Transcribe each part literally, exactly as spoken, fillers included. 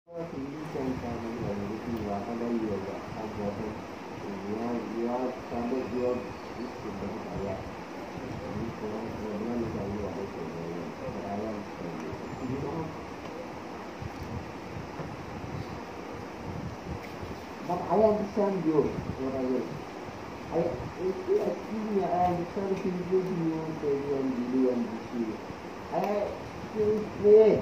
But I understand you, what I will. I, if you excuse me, I understand if you give you Teddy and Billy and Bishi. I still play.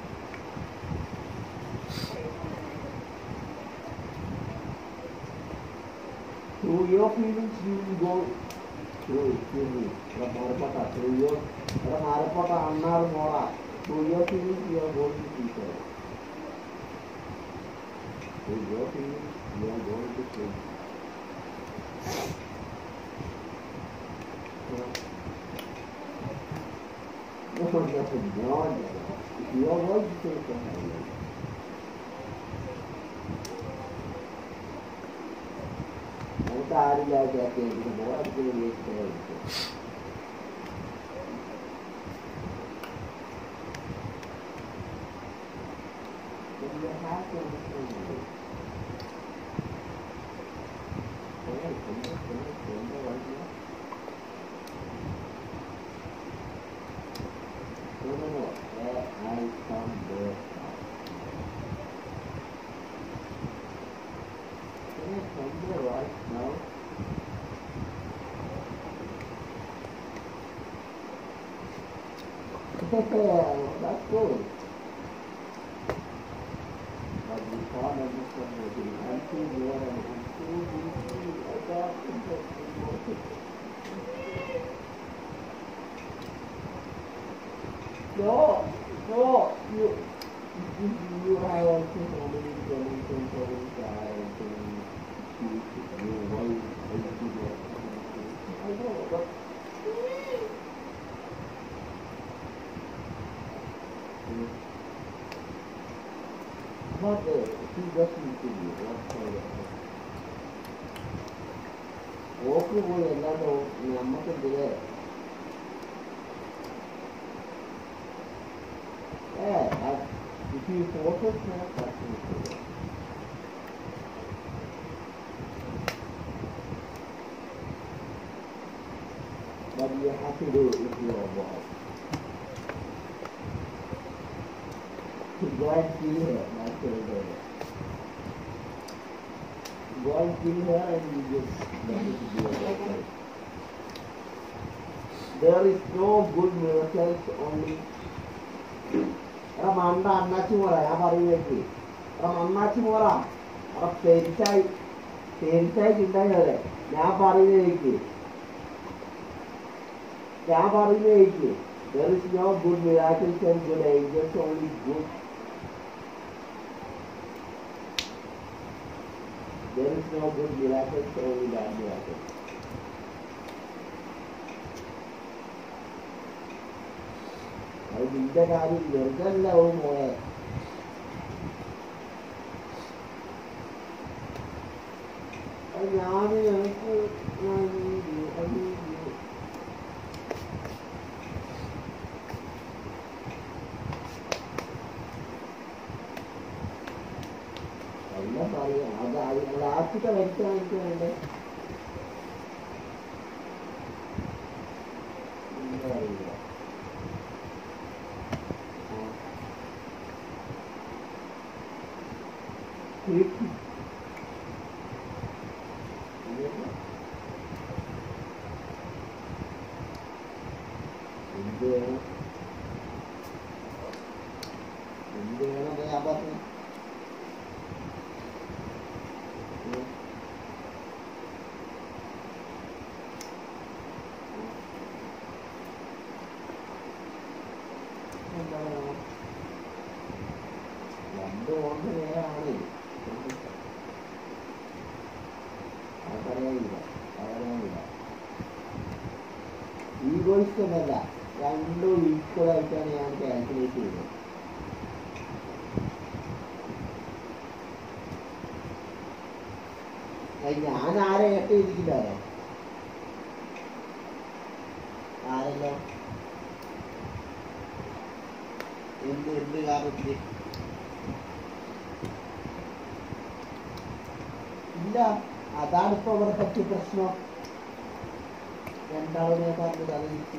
Through your feelings, you will go through, excuse me, Ramarapata, through your Ramarapata, Annar Mora. Through your feelings, you are going to teach her. Through your feelings, you are going to teach. No, nothing, no, you are going to take the highlight. I already like that thing, because I was going to make it. But you have to understand it. Okay, come on, come on, come on, right now. No, no, no, where I come there. Can I come there right now? That's good. But we can't understand anything. I'm too near and I'm too busy. I can't understand it. No, no, you, you, you have also so many dimensions of inside and you, you, why, why you do that? I know, but but uh, she just needs to be what's called walk away and that or Namaka there. Yeah, I, if you focus now, that's it. But you have to do it if you are boss. Go and kill her, not kill her. Go and kill her and you just let it do it. There is no good miracles, only Ramanda Nachimora, Abariki. Ramanachimora, of Peritai, Peritai in the Yabariki. Yabariki. There is no good miracles and good angels, only good. There is no good miracles, only bad miracles. I think that I will learn the own way. I know you, I need you, I need you. I'm not sorry, I will ask you to make sure. Thank you. Egoism is രണ്ടും equal ആയിട്ടാണ് ഞാൻ calculate ചെയ്തത്. ഞാൻ ആരെ cut ചെയ്തിട്ടില്ലാലോ, ആരല്ലോ എന്ത് എന്ത് കാരണത്തില് ഇല്ല, അതാണ് ഇപ്പൊ അവിടെ പറ്റിയ പ്രശ്നം. രണ്ടാളും ഞാൻ പറഞ്ഞത് അത് തിരിച്ച്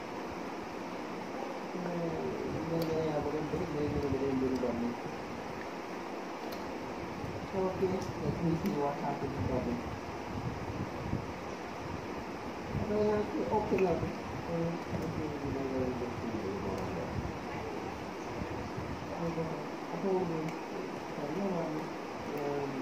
ഇങ്ങനെ അവിടെ ഉണ്ട്, ഇങ്ങനെ ഇങ്ങനെ ഇവിടെ ഉണ്ട് എന്ന് പറഞ്ഞു. Okay, let me see what happened in problem. അപ്പോൾ ഞങ്ങൾക്ക് ഓക്കെ നോക്കും. അപ്പോൾ